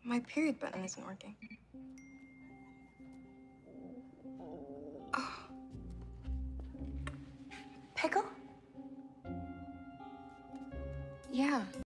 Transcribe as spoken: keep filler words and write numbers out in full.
My period button isn't working. Oh. Pickle? Yeah.